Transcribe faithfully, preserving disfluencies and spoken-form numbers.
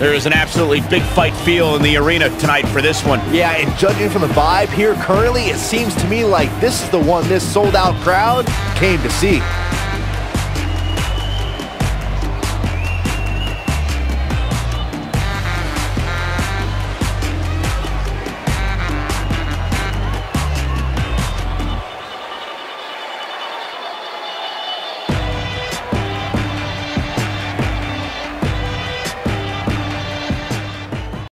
There is an absolutely big fight feel in the arena tonight for this one. Yeah, and judging from the vibe here currently, it seems to me like this is the one this sold-out crowd came to see.